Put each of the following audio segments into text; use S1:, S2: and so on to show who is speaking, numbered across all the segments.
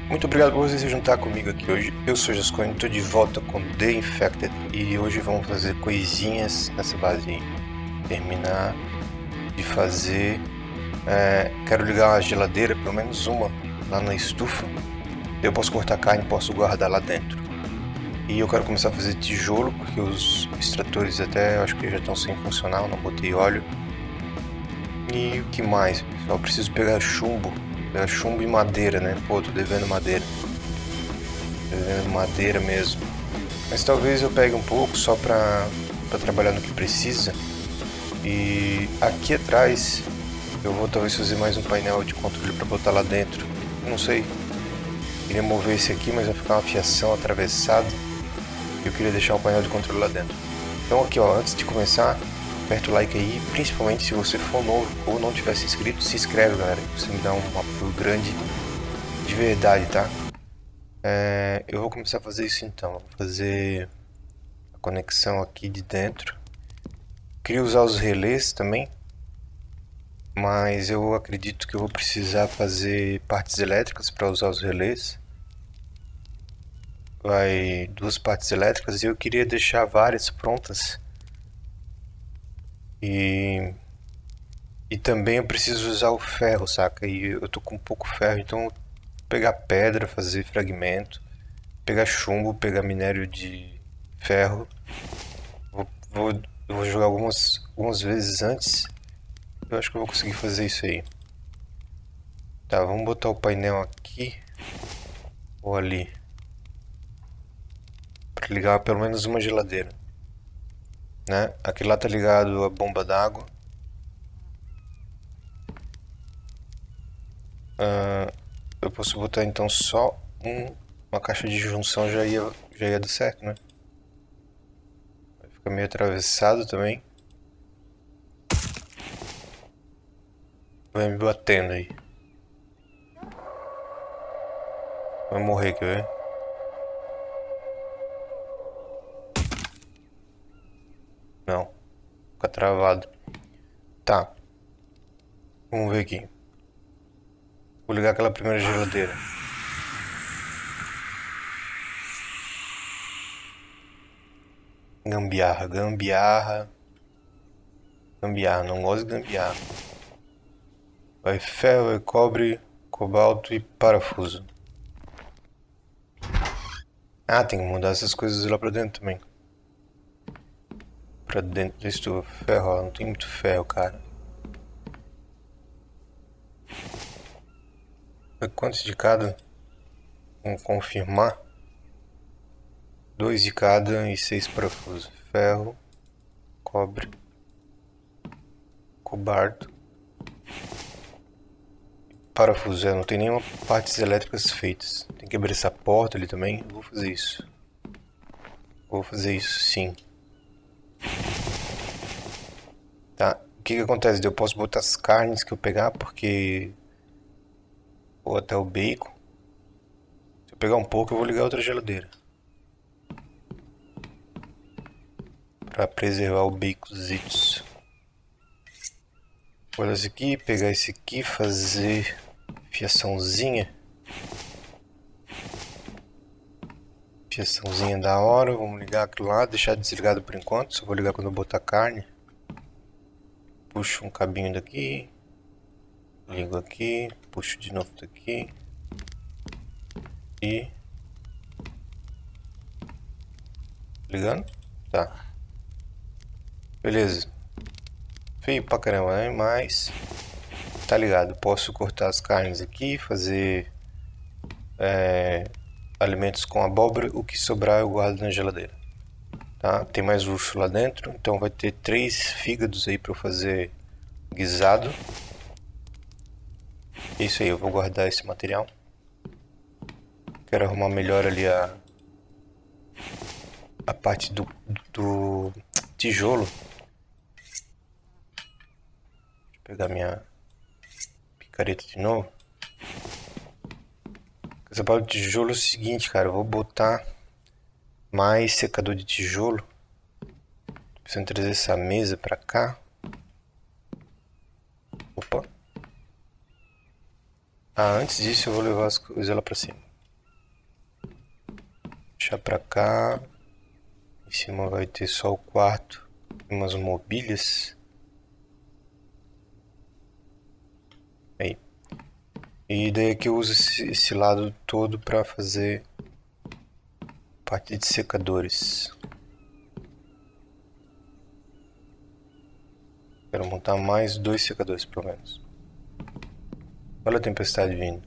S1: Muito obrigado por você se juntar comigo aqui hoje. Eu sou o Jascone, estou de volta com The Infected e hoje vamos fazer coisinhas nessa base aí. Terminar de fazer. Quero ligar uma geladeira, pelo menos uma, lá na estufa. Eu posso cortar carne e posso guardar lá dentro. E eu quero começar a fazer tijolo, porque os extratores até eu acho que já estão sem funcionar, eu não botei óleo. E o que mais, pessoal? Eu preciso pegar chumbo. Pegar chumbo e madeira, né? Pô, tô devendo madeira. Devendo madeira mesmo. Mas talvez eu pegue um pouco só pra trabalhar no que precisa. E aqui atrás eu vou talvez fazer mais um painel de controle pra botar lá dentro. Não sei. Queria mover esse aqui, mas vai ficar uma fiação atravessada. E eu queria deixar o painel de controle lá dentro. Então aqui ó, antes de começar, aperta o like aí, principalmente se você for novo ou não tiver se inscrito, se inscreve galera, você me dá um apoio grande de verdade, tá? Eu vou começar a fazer isso então, vou fazer a conexão aqui de dentro. Queria usar os relés também, mas eu acredito que eu vou precisar fazer partes elétricas para usar os relés. Vai duas partes elétricas e eu queria deixar várias prontas. E também eu preciso usar o ferro, saca? E eu tô com pouco ferro, então vou pegar pedra, fazer fragmento, pegar chumbo, pegar minério de ferro. Eu vou jogar algumas vezes antes. Eu acho que eu vou conseguir fazer isso aí. Tá, vamos botar o painel aqui ou ali para ligar pelo menos uma geladeira, né? Aqui lá tá ligado a bomba d'água. Eu posso botar então só uma caixa de junção, já ia dar certo, né? Vai ficar meio atravessado também. Vai me batendo aí. Vai morrer, quer ver? Não. Fica travado. Tá. Vamos ver aqui. Vou ligar aquela primeira geladeira. Gambiarra, gambiarra. Gambiarra, não gosto de gambiarra. Vai ferro, vai cobre, cobalto e parafuso. Ah, tem que mudar essas coisas lá pra dentro também. Pra dentro da estufa. Ferro, ó, não tem muito ferro, cara. Quantos de cada? Vamos confirmar. 2 de cada e 6 parafusos. Ferro, cobre, cobalto, parafuso. Não tem nenhuma partes elétricas feitas. Tem que abrir essa porta ali também. Eu vou fazer isso. Vou fazer isso sim. Tá. O que acontece? Eu posso botar as carnes que eu pegar, porque... ou até o bacon. Se eu pegar um pouco, eu vou ligar outra geladeira. Pra preservar o baconzitos. Vou olhar esse aqui, pegar esse aqui, fazer fiaçãozinha. Fiaçãozinha da hora. Vamos ligar aquilo lá, deixar desligado por enquanto. Só vou ligar quando eu botar carne. Puxo um cabinho daqui. Ligo aqui, puxo de novo daqui. E... ligando? Tá. Beleza. Feio pra caramba, né? Mas... tá ligado. Posso cortar as carnes aqui, fazer... alimentos com abóbora. O que sobrar eu guardo na geladeira. Tá? Tem mais luxo lá dentro. Então vai ter 3 fígados aí pra eu fazer guisado. É isso aí, eu vou guardar esse material. Quero arrumar melhor ali a parte do tijolo. Deixa eu pegar minha picareta de novo. Essa parte do tijolo é o seguinte, cara. Eu vou botar mais secador de tijolo. Preciso trazer essa mesa pra cá. Opa. Ah, antes disso eu vou levar as coisas lá pra cima. Deixar pra cá. Em cima vai ter só o quarto. Umas mobílias. Aí. E daí aqui eu uso esse lado todo pra fazer parte de secadores. Quero montar mais 2 secadores pelo menos. Olha a tempestade vindo.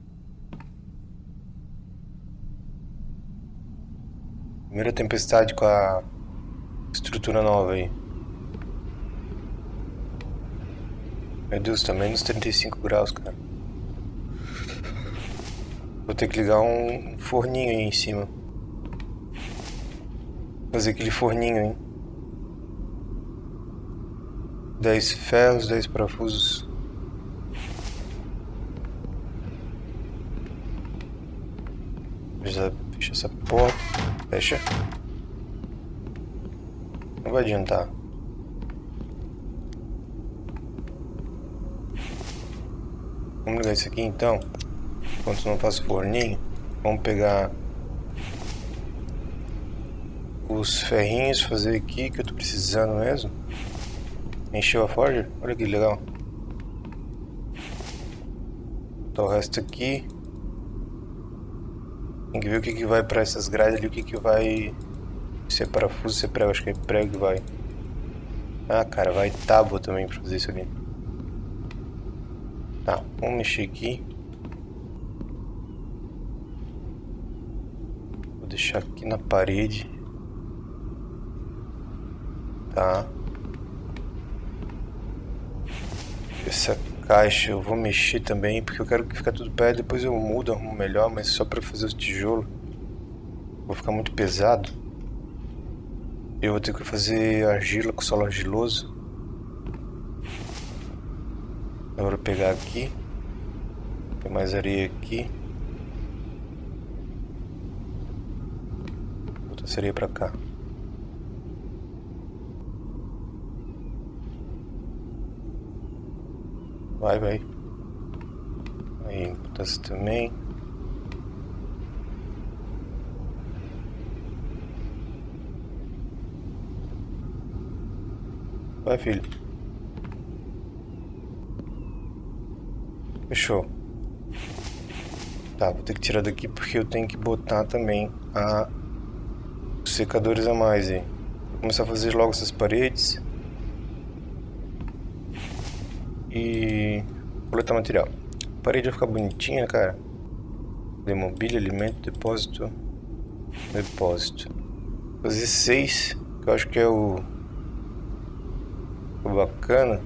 S1: Primeira tempestade com a estrutura nova aí. Meu Deus, tá menos 35 graus, cara. Vou ter que ligar um forninho aí em cima. Fazer aquele forninho, hein? 10 ferros, 10 parafusos. Já fecha essa porta. Fecha. Não vai adiantar. Vamos ligar isso aqui então. Enquanto não faço forninho, vamos pegar os ferrinhos, fazer aqui que eu tô precisando mesmo. Encheu a forja? Olha que legal. Botar o resto aqui. Tem que ver o que vai pra essas grades ali, o que vai... Se é parafuso, se é prego, acho que é prego que vai. Ah, cara, vai tábua também pra fazer isso ali. Tá, vamos mexer aqui. Vou deixar aqui na parede. Tá. Essa caixa eu vou mexer também, porque eu quero que fique tudo perto. Depois eu mudo, arrumo melhor, mas só pra fazer os tijolos. Vou ficar muito pesado. Eu vou ter que fazer argila com solo argiloso. Agora eu vou pegar aqui. Tem mais areia aqui. Vou botar essa areia pra cá. Vai, vai. Aí, botar essa também. Vai, filho. Fechou. Tá, vou ter que tirar daqui porque eu tenho que botar também os secadores a mais aí. Vou começar a fazer logo essas paredes. E coletar material. A parede vai ficar bonitinha, cara. De mobília, alimento, depósito. Depósito. Vou fazer 6, que eu acho que é o bacana.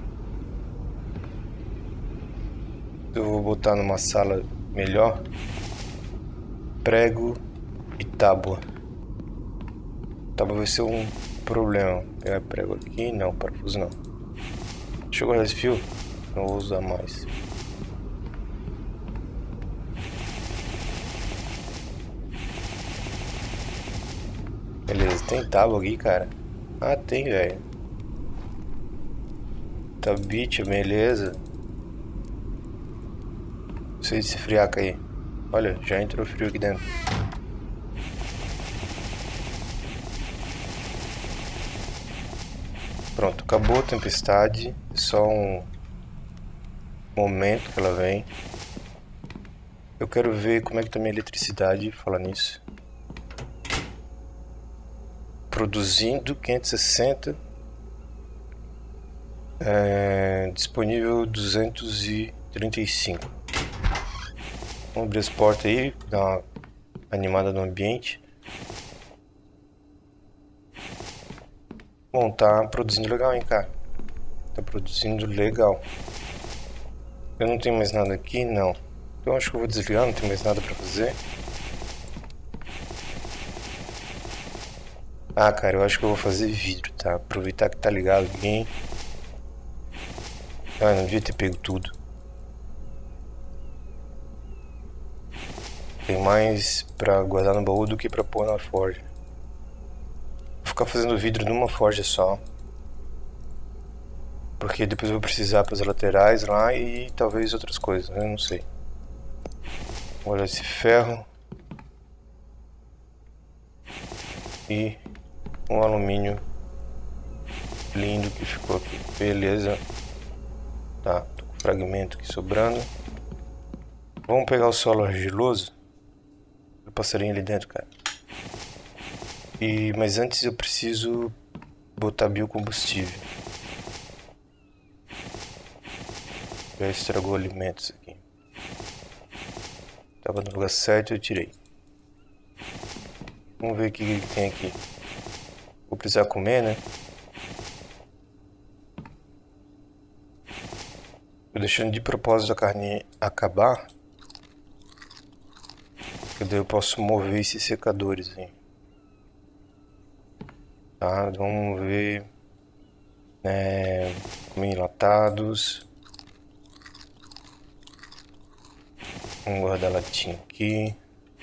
S1: Eu vou botar numa sala melhor. Prego e tábua. Tábua vai ser um problema. Pegar prego aqui, não, parafuso não. Deixa eu guardar esse fio. Não vou usar mais. Beleza, tem tábua aqui, cara. Ah, tem, velho. Tá, bicho, beleza. Não sei se friaca aí. Olha, já entrou frio aqui dentro. Pronto, acabou a tempestade. É só um momento que ela vem. Eu quero ver como é que tá minha eletricidade, falar nisso. Produzindo 560. Disponível 235. Vamos abrir as portas aí, dar uma animada no ambiente. Bom, tá produzindo legal, hein, cara. Tá produzindo legal. Eu não tenho mais nada aqui, não. Então acho que eu vou desligar, não tem mais nada pra fazer. Ah, cara, eu acho que eu vou fazer vidro, tá? Aproveitar que tá ligado aqui. Ah, não devia ter pego tudo. Tem mais pra guardar no baú do que pra pôr na forja. Vou ficar fazendo vidro numa forja só. Porque depois eu vou precisar para as laterais lá e talvez outras coisas, eu não sei. Vou olhar esse ferro. E um alumínio lindo que ficou aqui. Beleza. Tá, tô com fragmento aqui sobrando. Vamos pegar o solo argiloso. O passarinho ali dentro, cara. Mas antes eu preciso botar biocombustível. Já estragou alimentos aqui. Tava no lugar certo, eu tirei. Vamos ver o que tem aqui. Vou precisar comer, né? Tô deixando de propósito a carne acabar. Porque daí eu posso mover esses secadores aí. Tá, vamos ver. Comer enlatados. Vamos guardar latinha aqui.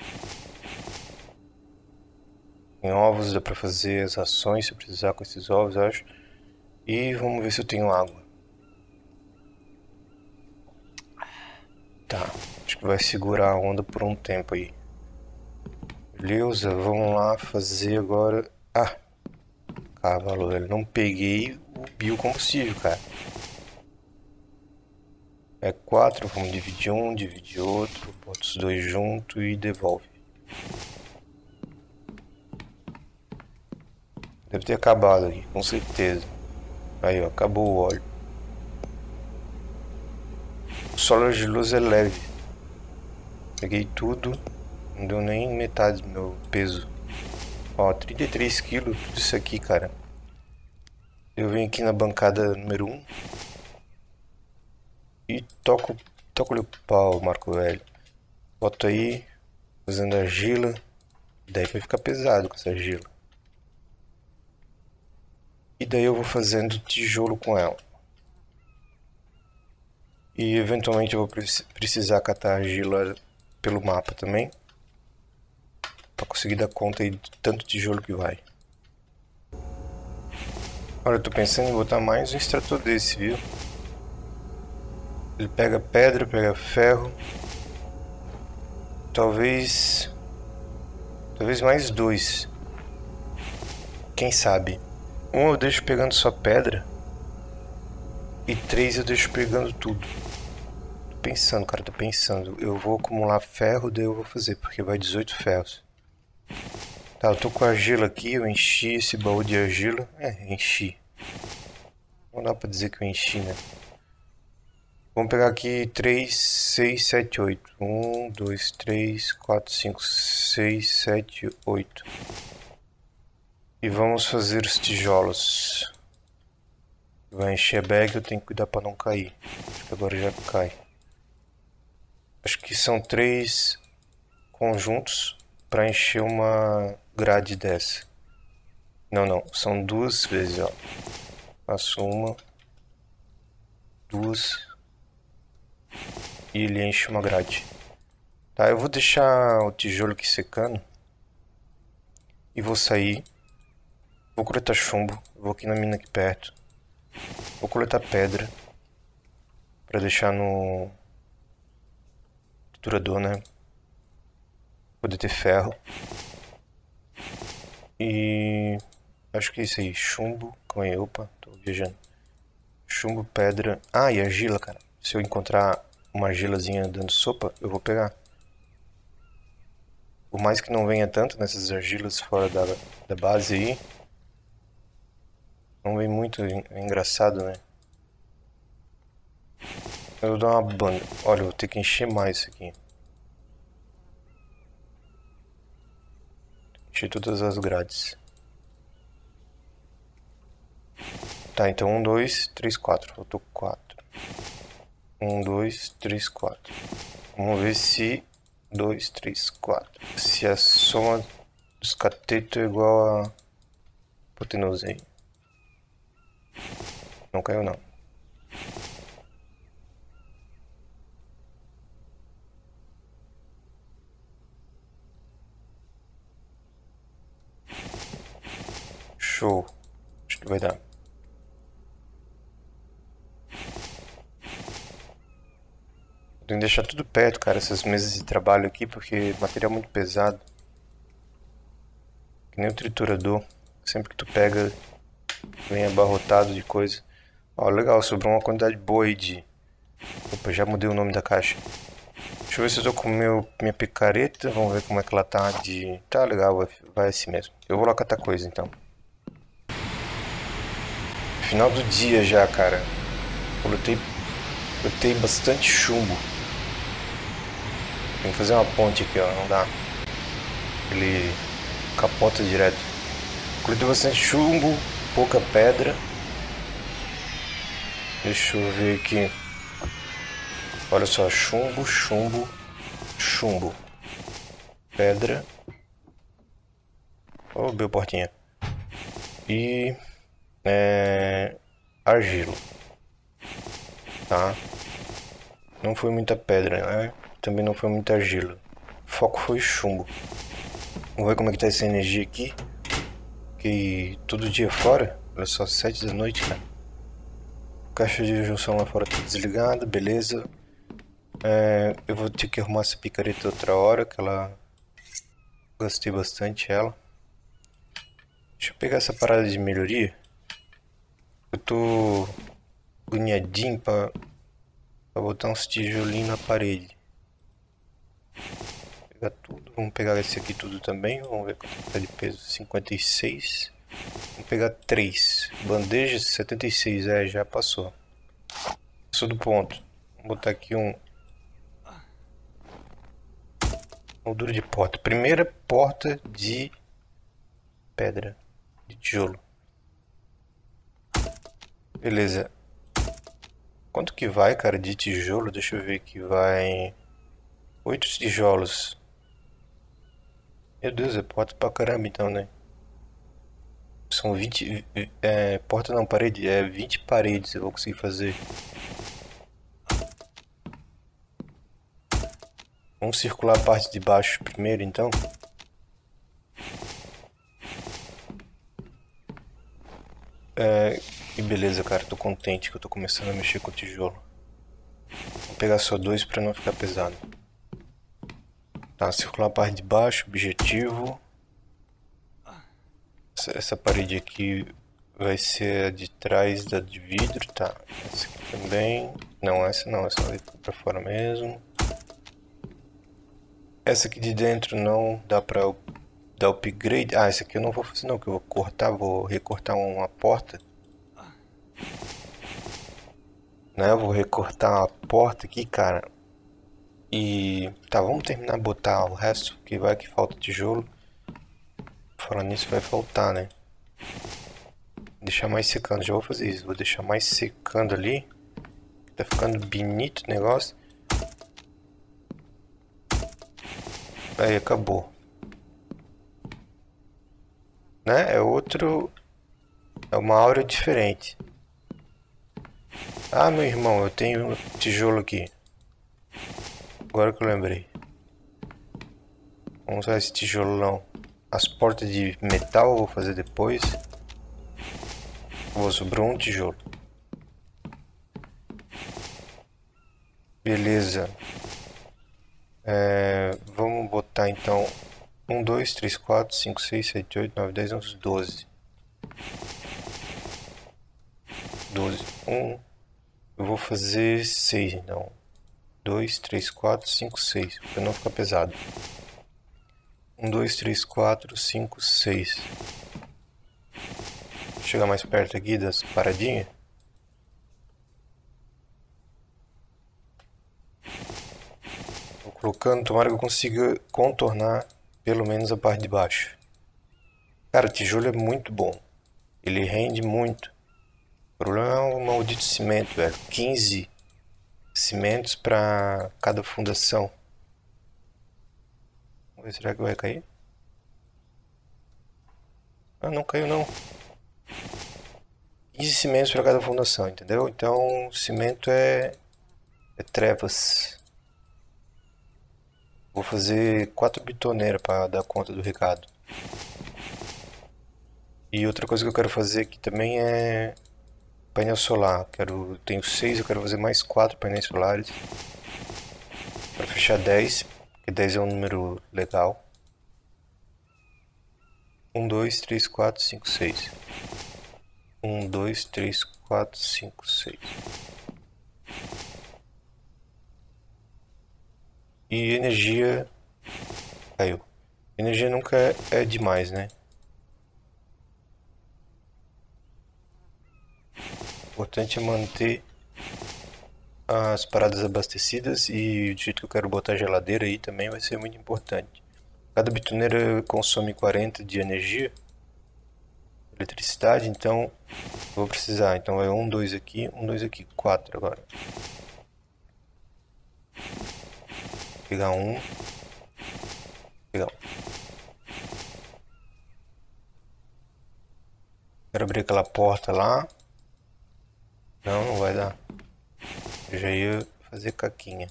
S1: Tem ovos, dá pra fazer as rações se eu precisar com esses ovos, acho. E vamos ver se eu tenho água. Tá, acho que vai segurar a onda por um tempo aí. Beleza, vamos lá fazer agora... Ah, cavalo, velho, não peguei o biocombustível, cara. É 4, vamos dividir um, dividir outro, bota os dois juntos e devolve. Deve ter acabado aqui, com certeza. Aí, ó, acabou o óleo. O solo argiloso é leve. Peguei tudo, não deu nem metade do meu peso. Ó, 33 quilos, tudo isso aqui, cara. Eu venho aqui na bancada número 1 e toco-lhe o pau, Marco Velho. Boto aí, usando argila. Daí vai ficar pesado com essa argila. E daí eu vou fazendo tijolo com ela. E eventualmente eu vou precisar catar argila pelo mapa também. Pra conseguir dar conta aí de tanto tijolo que vai. Olha, eu tô pensando em botar mais um extrator desse, viu? Ele pega pedra, pega ferro. Talvez mais 2. Quem sabe? Um eu deixo pegando só pedra. E 3 eu deixo pegando tudo. Tô pensando, cara, tô pensando. Eu vou acumular ferro, daí eu vou fazer, porque vai 18 ferros. Tá, eu tô com argila aqui, eu enchi esse baú de argila. Enchi. Não dá pra dizer que eu enchi, né? Vamos pegar aqui 3, 6, 7, 8. 1, 2, 3, 4, 5, 6, 7, 8. E vamos fazer os tijolos. Vai encher a bag, eu tenho que cuidar pra não cair. Acho que agora já cai. Acho que são 3 conjuntos pra encher uma grade dessa. Não, são 2 vezes, ó. Faço 1, 2 e ele enche uma grade. Tá, eu vou deixar o tijolo aqui secando e vou sair. Vou coletar chumbo, vou aqui na mina aqui perto. Vou coletar pedra pra deixar no triturador, né? Poder ter ferro. E acho que é isso aí. Chumbo. Calma aí, opa, tô viajando. Chumbo, pedra. Ah, e argila, cara. Se eu encontrar uma argilazinha dando sopa, eu vou pegar. Por mais que não venha tanto nessas argilas fora da base aí. Não vem muito, é engraçado, né? Eu vou dar uma banda. Olha, eu vou ter que encher mais isso aqui. Encher todas as grades. Tá, então 1, 2, 3, 4. Faltou 4. 1, 2, 3, 4. Vamos ver se 2, 3, 4. Se a soma dos catetos é igual a hipotenusa aí. Não caiu não. Show. Acho que vai dar. Tem que deixar tudo perto, cara, essas mesas de trabalho aqui, porque material é muito pesado. Que nem o triturador. Sempre que tu pega, vem abarrotado de coisa. Ó, legal, sobrou uma quantidade boa aí de... Opa, já mudei o nome da caixa. Deixa eu ver se eu tô com minha picareta. Vamos ver como é que ela tá de... Tá legal, vai assim mesmo. Eu vou lá catar coisa então. Final do dia já, cara. Coletei bastante chumbo. Tem que fazer uma ponte aqui, ó. Não dá. Ele capota direto. Coletei bastante chumbo, pouca pedra. Deixa eu ver aqui. Olha só, chumbo, chumbo, chumbo. Pedra. Oh, meu portinha. E... argila. Tá? Não foi muita pedra, né? Também não foi muita argila. O foco foi chumbo. Vamos ver como é que tá essa energia aqui. Que todo dia fora. Olha só, 7 da noite, cara. Caixa de junção lá fora tá desligada, beleza. Eu vou ter que arrumar essa picareta outra hora, que ela... Gastei bastante ela. Deixa eu pegar essa parada de melhoria. Eu tô agoniadinho pra botar uns tijolinhos na parede. Vou pegar tudo. Vamos pegar esse aqui tudo também. Vamos ver quanto tá de peso. 56. Vamos pegar 3. Bandeja 76. Já passou. Passou do ponto. Vou botar aqui um... moldura de porta. Primeira porta de pedra. De tijolo. Beleza. Quanto que vai, cara, de tijolo? Deixa eu ver aqui. Vai... 8 tijolos. Meu Deus, é porta pra caramba então, né? São 20... porta não, parede. 20 paredes eu vou conseguir fazer. Vamos circular a parte de baixo primeiro, então. E beleza, cara. Tô contente que eu tô começando a mexer com o tijolo. Vou pegar só 2 pra não ficar pesado. Tá, circular a parte de baixo, objetivo. Essa parede aqui vai ser a de trás da de vidro, tá? Essa aqui também. Não, essa vai ficar pra fora mesmo. Essa aqui de dentro não dá pra dar upgrade. Ah, essa aqui eu não vou fazer não, que eu vou cortar, vou recortar uma porta. Né, eu vou recortar a porta aqui, cara. E... tá, vamos terminar de botar o resto, que vai que falta tijolo. Falando nisso vai faltar, né? Deixar mais secando, já vou fazer isso. Vou deixar mais secando ali. Tá ficando bonito o negócio. Aí, acabou. Né? É outro... é uma aura diferente. Ah, meu irmão, eu tenho tijolo aqui. Agora que eu lembrei. Vamos usar esse tijolão. As portas de metal eu vou fazer depois. Sobrou um tijolo. Beleza. Vamos botar então 1, 2, 3, 4, 5, 6, 7, 8, 9, 10, 11, 12. 12. 1. Eu vou fazer 6 então. 2, 3, 4, 5, 6. Para não ficar pesado. 1, 2, 3, 4, 5, 6. Vou chegar mais perto aqui das paradinhas. Vou colocando, tomara que eu consiga contornar pelo menos a parte de baixo. Cara, o tijolo é muito bom. Ele rende muito. O problema é o maldito cimento, velho. 15 cimentos para cada fundação. Vamos ver, será que vai cair? Ah, não caiu não. 15 cimentos para cada fundação, entendeu? Então, cimento é trevas. Vou fazer 4 bitoneiras para dar conta do recado. E outra coisa que eu quero fazer aqui também é painel solar. Tenho 6, eu quero fazer mais 4 painéis solares. Para fechar 10, porque 10 é um número legal. 1, 2, 3, 4, 5, 6. 1, 2, 3, 4, 5, 6. E energia caiu. Energia nunca é demais, né? O importante é manter as paradas abastecidas e do jeito que eu quero botar a geladeira aí também vai ser muito importante. Cada bitoneira consome 40 de energia, eletricidade, então vou precisar. Então vai 1, 2 aqui, 1, 2 aqui, 4 agora. Pegar um. Pegar um. Quero abrir aquela porta lá. Não, não vai dar. Eu já ia fazer caquinha.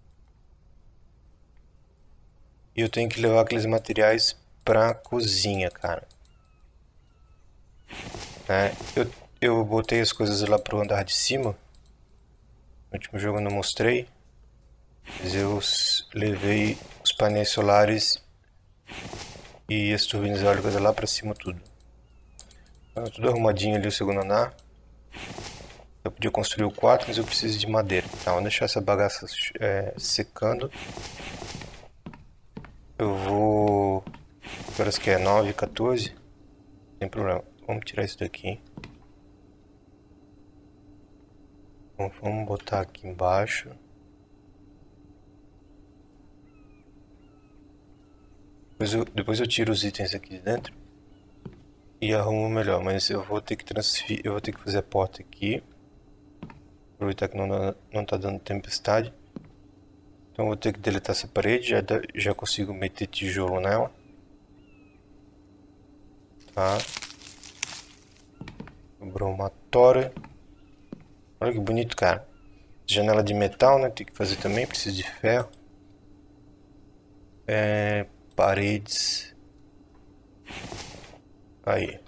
S1: E eu tenho que levar aqueles materiais pra cozinha, cara. Eu botei as coisas lá pro andar de cima. No último jogo eu não mostrei. Mas eu levei os painéis solares e as turbinas eólicas lá pra cima tudo. Tá tudo arrumadinho ali o segundo andar. Eu podia construir o 4, mas eu preciso de madeira. Tá, vamos deixar essa bagaça secando. Eu vou... Que horas que é? 9, 14? Sem problema. Vamos tirar isso daqui. Vamos botar aqui embaixo. Depois eu tiro os itens aqui de dentro e arrumo melhor, mas eu vou ter que transferir, eu vou ter que fazer a porta aqui. Aproveitar que não tá dando tempestade. Então eu vou ter que deletar essa parede, já consigo meter tijolo nela. Tá. Sobrou uma tora. Olha que bonito, cara. Janela de metal, né? Tem que fazer também, preciso de ferro. Paredes. Aí.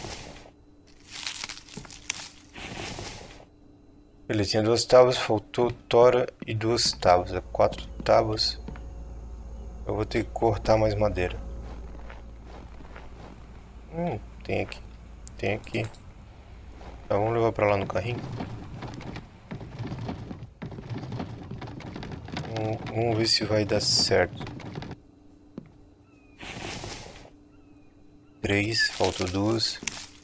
S1: Beleza, tinha 2 tábuas, faltou tora e 2 tábuas. 4 tábuas. Eu vou ter que cortar mais madeira. Tem aqui. Tem aqui. Tá, vamos levar pra lá no carrinho. Vamos ver se vai dar certo. 3, faltam 2.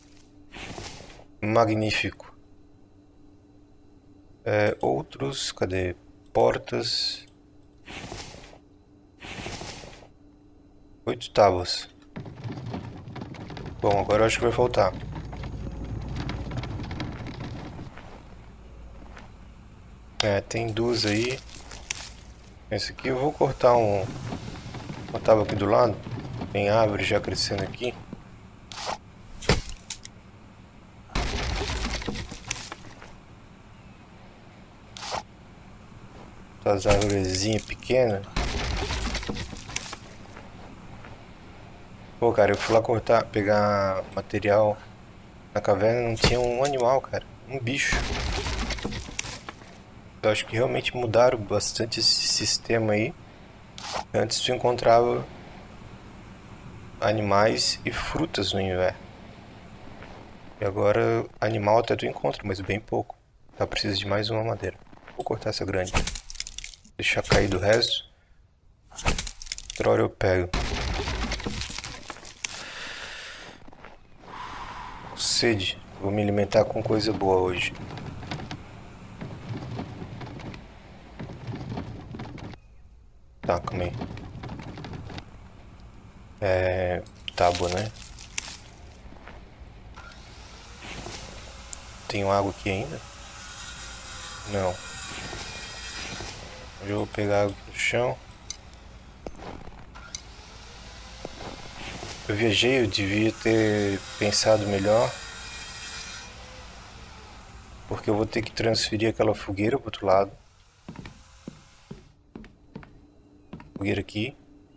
S1: Magnífico. Outros, cadê? Portas. 8 tábuas. Bom, agora eu acho que vai faltar. Tem 2 aí. Esse aqui eu vou cortar uma tábua aqui do lado. Tem árvore já crescendo aqui. Essas árvorezinhas pequenas. Pô, cara, eu fui lá pegar material na caverna, não tinha um animal, cara. Um bicho. Eu acho que realmente mudaram bastante esse sistema aí. Antes tu encontrava animais e frutas no inverno. E agora animal até tu encontra, mas bem pouco. Tá, preciso de mais uma madeira. Vou cortar essa grande. Deixar cair do resto. Outra hora eu pego. Sede. Vou me alimentar com coisa boa hoje. Tá, calma aí. Tábua, né? Tenho água aqui ainda? Não. Eu vou pegar água do chão. Eu viajei, eu devia ter pensado melhor. Porque eu vou ter que transferir aquela fogueira pro outro lado. Fogueira aqui.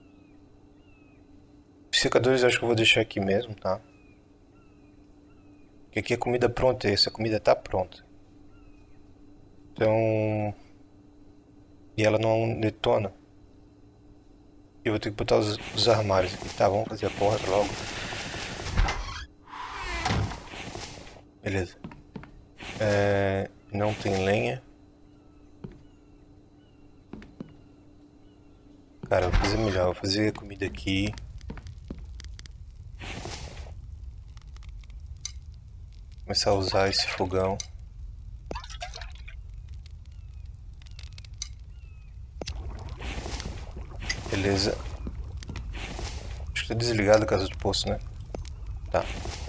S1: Os secadores eu acho que eu vou deixar aqui mesmo, tá? Porque aqui a comida pronta, essa comida tá pronta. Então... E ela não detona. E eu vou ter que botar os armários aqui. Tá, vamos fazer a porta logo. Beleza. Não tem lenha. Cara, eu vou fazer melhor. Vou fazer comida aqui. Começar a usar esse fogão. Beleza. Acho que tá desligado a casa do poço, né? Tá.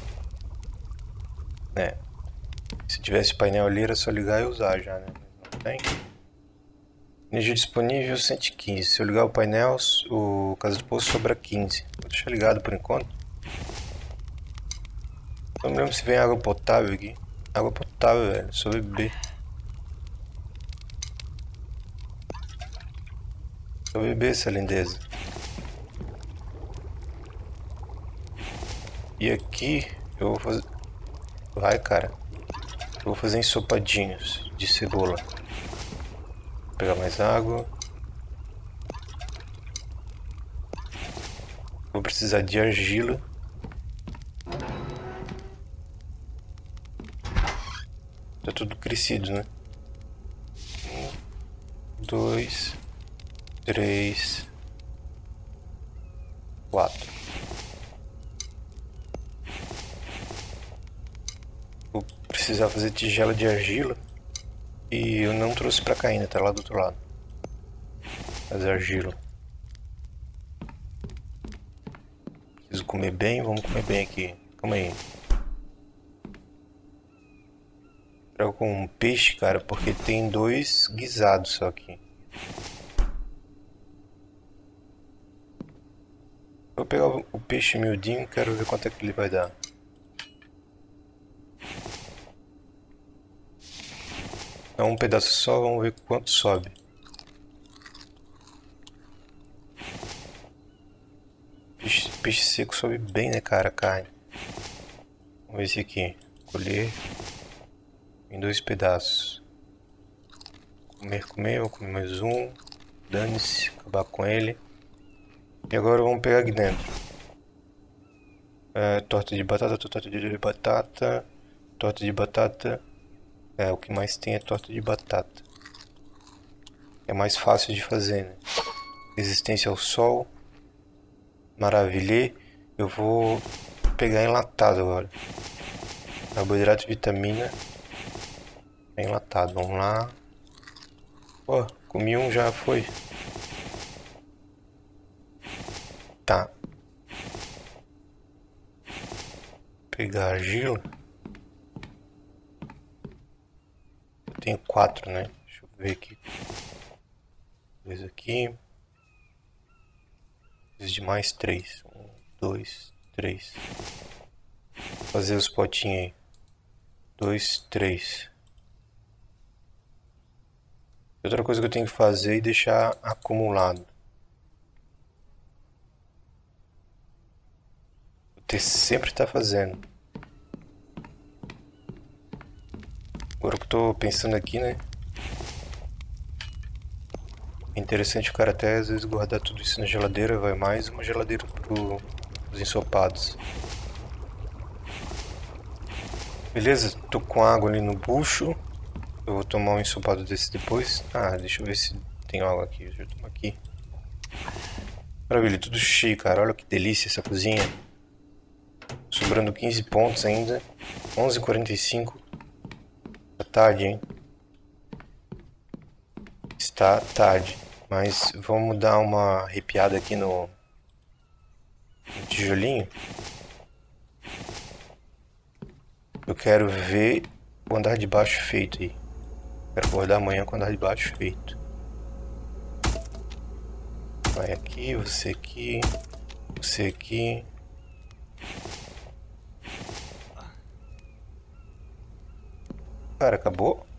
S1: Se tivesse painel ali era só ligar e usar já, né? Não tem. Energia disponível 115. Se eu ligar o painel, o casa do poço sobra 15. Vou deixar ligado por enquanto. Não me lembro se vem água potável aqui. Água potável, velho. Só beber. Só beber essa lindeza. E aqui eu vou fazer... Vai, cara. Eu vou fazer ensopadinhos de cebola. Vou pegar mais água. Vou precisar de argila. Tá tudo crescido, né? 1, 2, 3, 4. Vou precisar fazer tigela de argila. E eu não trouxe pra cá ainda, tá lá do outro lado. Fazer argila. Preciso comer bem, vamos comer bem aqui. Calma aí. Trago com um peixe, cara, porque tem 2 guisados só aqui. Vou pegar o peixe miudinho, quero ver quanto é que ele vai dar. É um pedaço só, vamos ver quanto sobe. Peixe seco sobe bem, né, cara, a carne. Vamos ver esse aqui. Colher em 2 pedaços. Comer, vou comer mais um. Dane-se, acabar com ele. E agora vamos pegar aqui dentro. Torta de batata, torta de batata. Torta de batata. O que mais tem é torta de batata. É mais fácil de fazer, né? Resistência ao sol. Maravilha. Eu vou pegar enlatado agora. Carboidrato e vitamina. É enlatado, vamos lá. Pô, comi um, já foi. Tá. Pegar argila. Eu tenho 4, né? Deixa eu ver aqui. 2 aqui. Preciso de mais 3. 1, 2, 3. Fazer os potinhos aí. 2, 3. Outra coisa que eu tenho que fazer é deixar acumulado. Você sempre tá fazendo. Agora que eu tô pensando aqui, né? É interessante o cara até às vezes guardar tudo isso na geladeira. Vai mais uma geladeira pros ensopados. Beleza, tô com água ali no bucho. Eu vou tomar um ensopado desse depois. Deixa eu ver se tem água aqui. Eu já tomo aqui. Maravilha, tudo cheio, cara. Olha que delícia essa cozinha. Sobrando 15 pontos ainda. 11h45. Tá tarde, hein? Está tarde. Mas vamos dar uma arrepiada aqui no tijolinho. Eu quero ver o andar de baixo feito aí. Quero acordar amanhã com o andar de baixo feito. Vai aqui, você aqui, você aqui. Cara, acabou?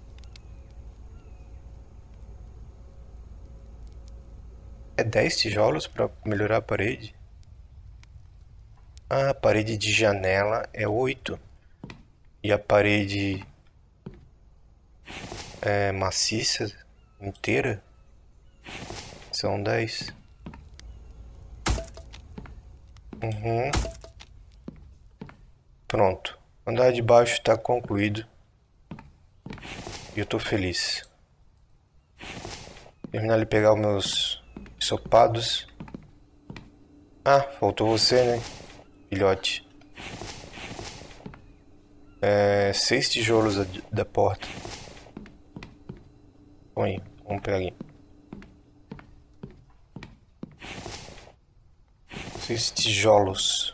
S1: É 10 tijolos para melhorar a parede? A parede de janela é 8. E a parede maciça inteira são 10. Pronto. O andar de baixo está concluído. E eu tô feliz. Terminar de pegar os meus ensopados. Ah, faltou você, né? Filhote. 6 tijolos da porta. Calma aí, vamos pegar aqui. 6 tijolos.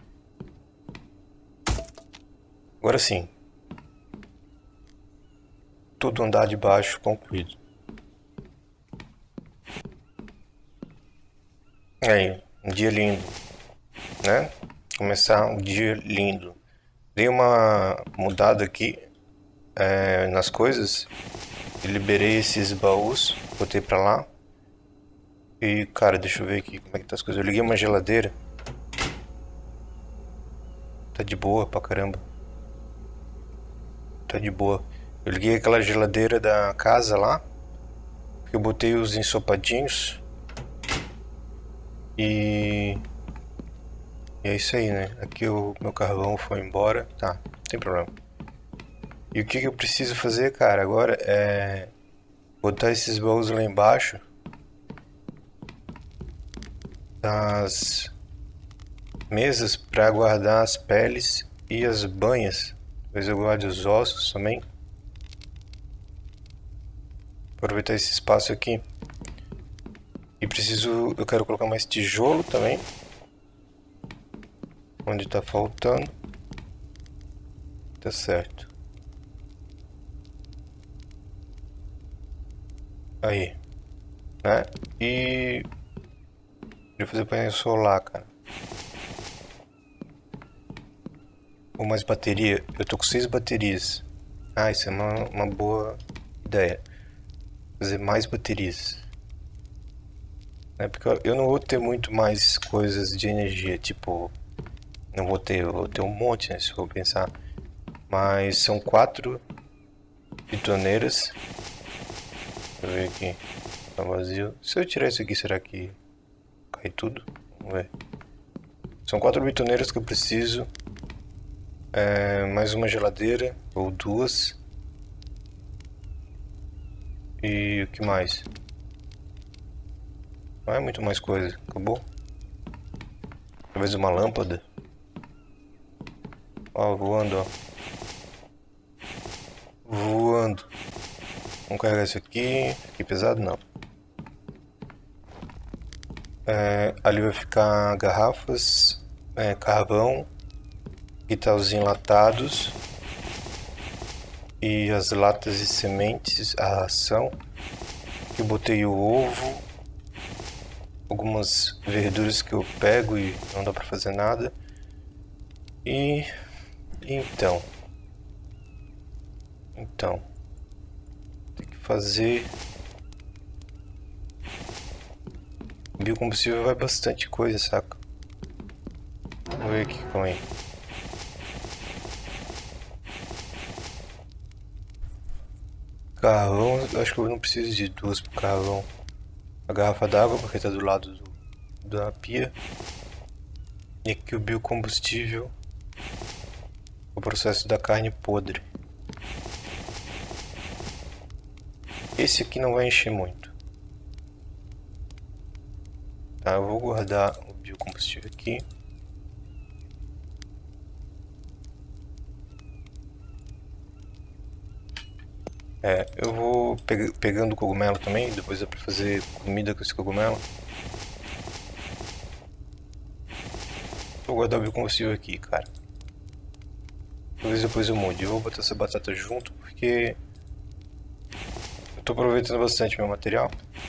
S1: Agora sim. Todo andar de baixo concluído. Aí, um dia lindo, né? Começar um dia lindo. Dei uma mudada aqui nas coisas. Eu liberei esses baús, botei pra lá. E, cara, deixa eu ver aqui como é que tá as coisas. Eu liguei uma geladeira. Tá de boa pra caramba. Tá de boa. Eu liguei aquela geladeira da casa lá. Eu botei os ensopadinhos. E é isso aí, né? Aqui o meu carvão foi embora. Tá, não tem problema. E o que eu preciso fazer, cara, agora é botar esses baús lá embaixo das mesas para guardar as peles e as banhas. Talvez eu guarde os ossos também. Aproveitar esse espaço aqui. E eu quero colocar mais tijolo também. Onde tá faltando. Tá certo. Aí. Né? E... Queria fazer painel solar, cara. Ou mais bateria. Eu tô com 6 baterias. Ah, isso é uma boa ideia. Fazer mais baterias. Porque eu não vou ter muito mais coisas de energia. Tipo... Não vou ter... Eu vou ter um monte, né? Se eu pensar. Mas são 4 bitoneiras. Deixa eu ver aqui. Tá vazio. Se eu tirar isso aqui, será que cai tudo? Vamos ver. São 4 bitoneiras que eu preciso. Mais uma geladeira. Ou 2. E o que mais? Não é muito mais coisa. Acabou? Talvez uma lâmpada. Ó, voando, ó. Voando. Vamos carregar isso aqui. Aqui pesado não. Ali vai ficar garrafas, carvão, aqui tá os enlatados e as latas e sementes, a ração. Aqui eu botei o ovo, algumas verduras que eu pego e não dá pra fazer nada. E então tem que fazer. Biocombustível vai bastante coisa, saca? Vamos ver aqui, calma aí. Carvão, eu acho que eu não preciso de 2 pro carvão. A garrafa d'água, porque tá do lado da pia. E aqui o biocombustível. O processo da carne podre. Esse aqui não vai encher muito. Tá, eu vou guardar o biocombustível aqui. Eu vou pegando o cogumelo também, depois dá pra fazer comida com esse cogumelo. Vou guardar o biocombustível aqui, cara. Talvez depois eu mude. Eu vou botar essa batata junto porque eu tô aproveitando bastante meu material.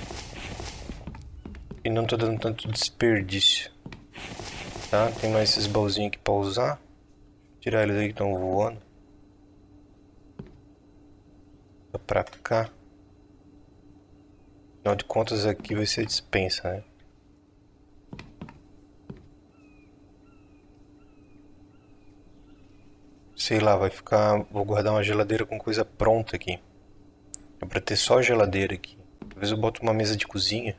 S1: E não tô dando tanto desperdício. Tá? Tem mais esses baúzinhos aqui pra usar. Vou tirar eles aí que estão voando. Pra cá. Afinal de contas aqui vai ser dispensa, né? Sei lá, vai ficar... Vou guardar uma geladeira com coisa pronta aqui. É pra ter só geladeira aqui. Talvez eu bote uma mesa de cozinha.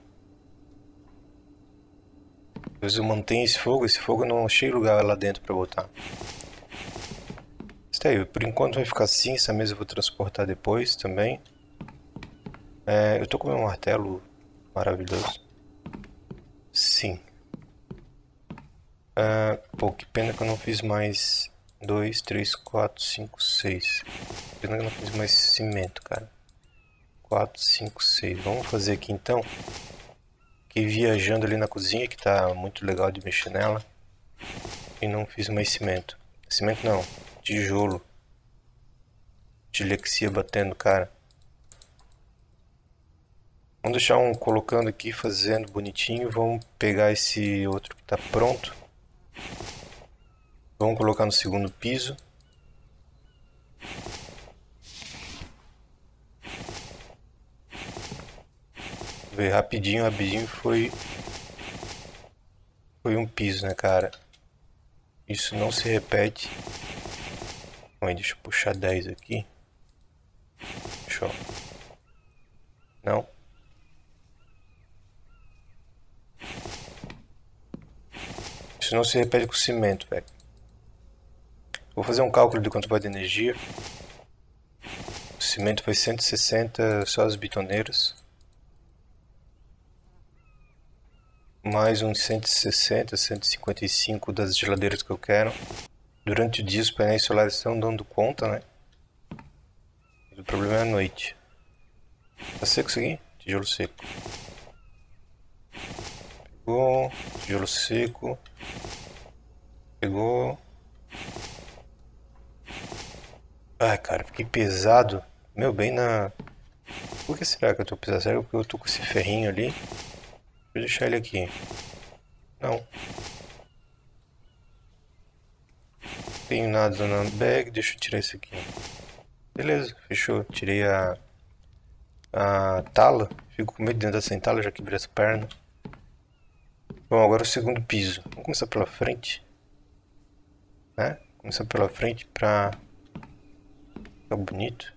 S1: Talvez eu mantenha esse fogo. Esse fogo eu não achei lugar lá dentro pra botar. Está aí, por enquanto vai ficar assim. Essa mesa eu vou transportar depois também. Eu tô com meu martelo maravilhoso. Sim. Pô, que pena que eu não fiz mais 2, 3, 4, 5, 6. Pena que eu não fiz mais cimento, cara. 4, 5, 6. Vamos fazer aqui então. Fiquei viajando ali na cozinha, que tá muito legal de mexer nela. E não fiz mais cimento. Cimento não, tijolo. Dilexia batendo, cara. Vamos deixar um colocando aqui, fazendo bonitinho. Vamos pegar esse outro que tá pronto. Vamos colocar no segundo piso. Ver rapidinho, foi um piso, né, cara? Isso não se repete. Deixa eu puxar 10 aqui. Show. Não. Isso não se repete com cimento, velho. Vou fazer um cálculo de quanto vai de energia. O cimento foi 160 só as bitoneiras. Mais uns 160, 155 das geladeiras que eu quero. Durante o dia os painéis solares estão dando conta, né? O problema é a noite. Tá seco isso aqui? Tijolo seco. Pegou. Tijolo seco. Pegou. Ai, cara, fiquei pesado. Meu, bem na... Por que será que eu tô pesado? Será que eu tô com esse ferrinho ali? Vou deixar ele aqui. Não. Não tenho nada na bag. Deixa eu tirar isso aqui. Beleza, fechou. Tirei a tala. Fico com medo de andar sem tala, já quebrei essa perna. Bom, agora o segundo piso. Vamos começar pela frente. Né? Começar pela frente pra ficar bonito.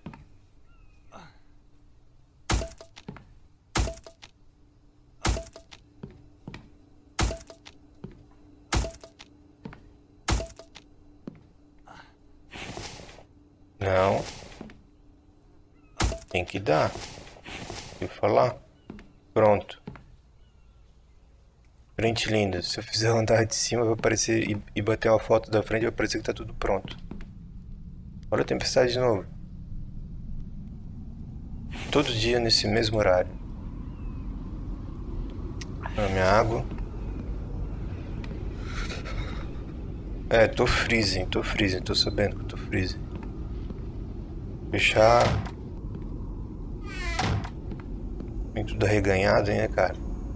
S1: Não. Tem que dar. Deixa eu falar. Pronto. Frente linda. Se eu fizer o andar de cima, vai aparecer e bater uma foto da frente, vai parecer que tá tudo pronto. Olha a tempestade de novo. Todo dia nesse mesmo horário. A minha água. Tô freezing, tô sabendo que eu tô freezing. Fechar. Vem tudo arreganhado, hein, né, cara?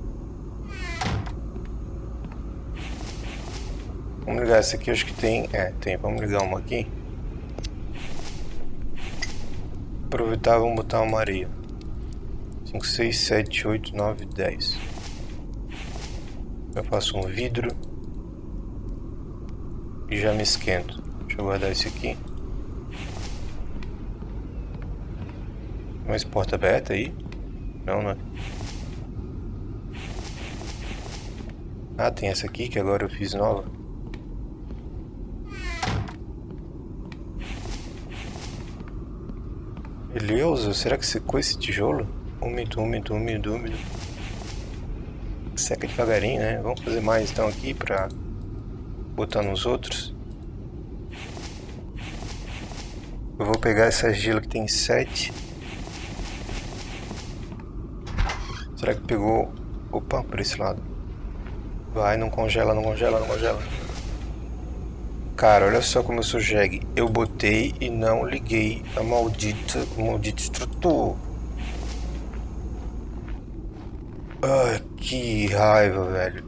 S1: Vamos ligar essa aqui, acho que tem. Tem. Vamos ligar uma aqui. Aproveitar, vamos botar uma areia. 5, 6, 7, 8, 9, 10. Eu faço um vidro. E já me esquento. Deixa eu guardar isso aqui. Mais porta aberta aí? Não, né? Ah, tem essa aqui que agora eu fiz nova. Beleza, será que secou esse tijolo? Úmido. Seca devagarinho, né? Vamos fazer mais então aqui pra botar nos outros. Eu vou pegar essa argila que tem 7. Será que pegou... Opa, por esse lado. Vai, não congela. Cara, olha só como eu sou jegue. Eu botei e não liguei o maldito extrator. Ai, que raiva, velho.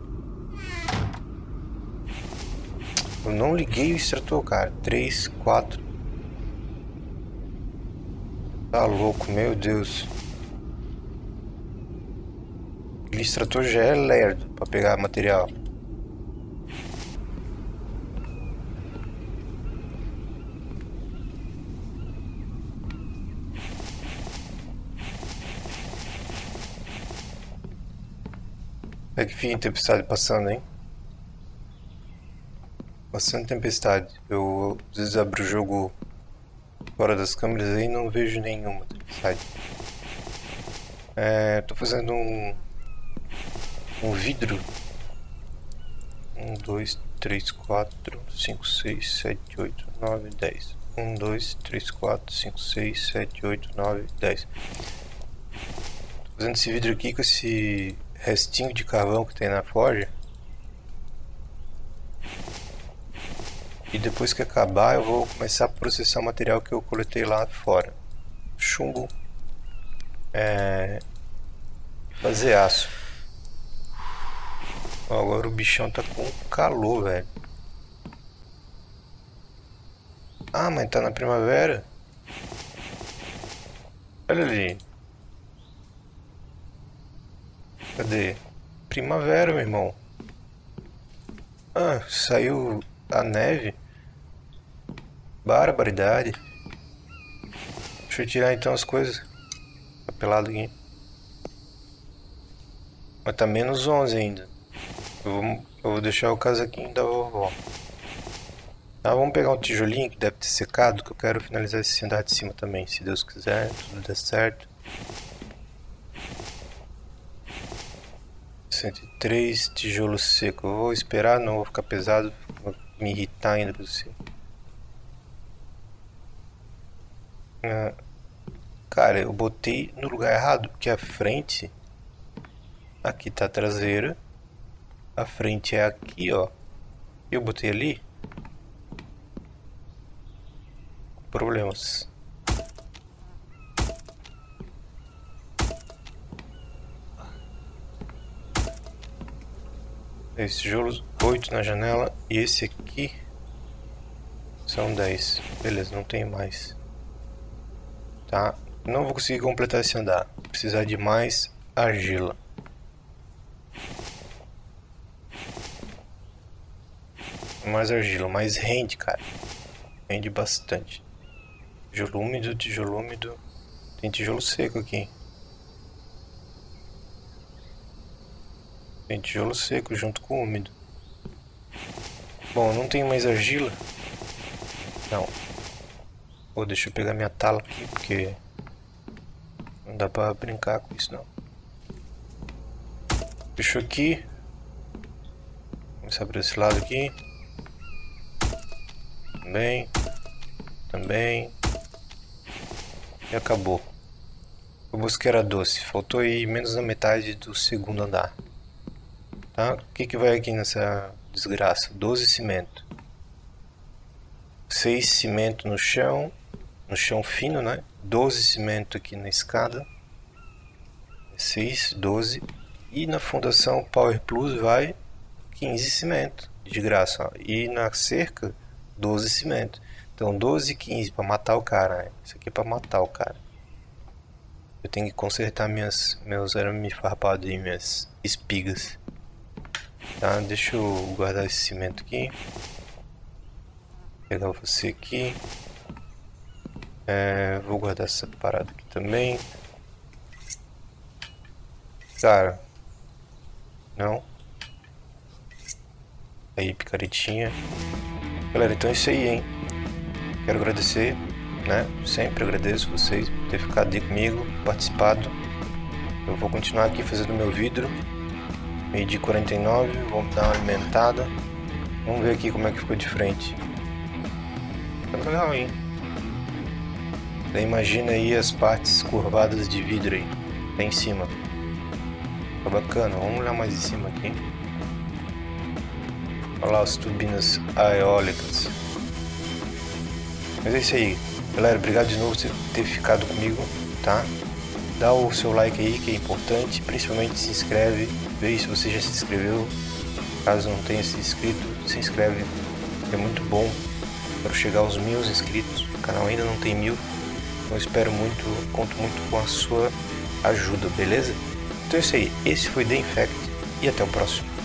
S1: Eu não liguei o extrator, cara. 3, 4. Tá louco, meu Deus. O extrator já é lerdo pra pegar material. É que fim tempestade passando, hein? bastante tempestade. Eu às vezes abro o jogo fora das câmeras aí e não vejo nenhuma tempestade. Tô fazendo um vidro. 1, 2, 3, 4, 5, 6, 7, 8, 9, 10. 1, 2, 3, 4, 5, 6, 7, 8, 9, 10. Tô fazendo esse vidro aqui com esse restinho de carvão que tem na forja. E depois que acabar eu vou começar a processar o material que eu coletei lá fora. Chumbo. Fazer aço. Ó, agora o bichão tá com calor, velho. Ah, mas tá na primavera? Olha ali. Cadê? Primavera, meu irmão. Ah, saiu a neve. Barbaridade. Deixa eu tirar então as coisas. Tá pelado aqui. Mas tá menos 11 ainda. Eu vou deixar o casaquinho da vovó. Tá, vamos pegar um tijolinho que deve ter secado, que eu quero finalizar esse andar de cima também. Se Deus quiser, tudo der certo. 103 tijolo seco. Eu vou esperar, não vou ficar pesado, vou me irritar ainda com você. Cara, eu botei no lugar errado, porque a frente... Aqui tá a traseira. A frente é aqui, ó. Eu botei ali. Problemas. Esse tijolo 8 na janela. E esse aqui são 10. Beleza, não tem mais. Tá. Não vou conseguir completar esse andar. Vou precisar de mais argila. Mais argila, mais rende, cara. Rende bastante. Tijolo úmido, tijolo úmido. Tem tijolo seco aqui. Tem tijolo seco junto com o úmido. Bom, não tem mais argila. Não. Deixa eu pegar minha tala aqui, porque não dá pra brincar com isso, não. Fechou aqui. Começar por esse lado aqui. Também. E acabou. Eu busquei era doce. Faltou aí menos da metade do segundo andar. Tá? O que vai aqui nessa desgraça? 12 cimento. 6 cimento no chão fino, né? 12 cimento aqui na escada. 6, 12. E na fundação Power Plus vai 15 cimento. De graça, ó. E na cerca 12 cimento. Então 12 e 15 para matar o cara, né? Isso aqui é para matar o cara. Eu tenho que consertar meus arame farpado e minhas espigas. Tá, deixa eu guardar esse cimento aqui. Pegar você aqui. Vou guardar essa parada aqui também. Cara. Não. Aí, picaretinha. Galera, então é isso aí, hein? Quero agradecer, né? Sempre agradeço vocês por ter ficado aí comigo, participado. Eu vou continuar aqui fazendo meu vidro. Meio de 49, vamos dar uma alimentada. Vamos ver aqui como é que ficou de frente. Tá legal, hein? Daí imagina aí as partes curvadas de vidro aí, lá em cima. Tá bacana, vamos olhar mais em cima aqui. Olha lá as turbinas eólicas. Mas é isso aí, galera, obrigado de novo por ter ficado comigo, tá? Dá o seu like aí que é importante, principalmente se inscreve, vê se você já se inscreveu. Caso não tenha se inscrito, se inscreve, é muito bom. Quero chegar aos 1000 inscritos, o canal ainda não tem 1000, então eu espero muito, conto muito com a sua ajuda, beleza? Então é isso aí, esse foi The Infect e até o próximo.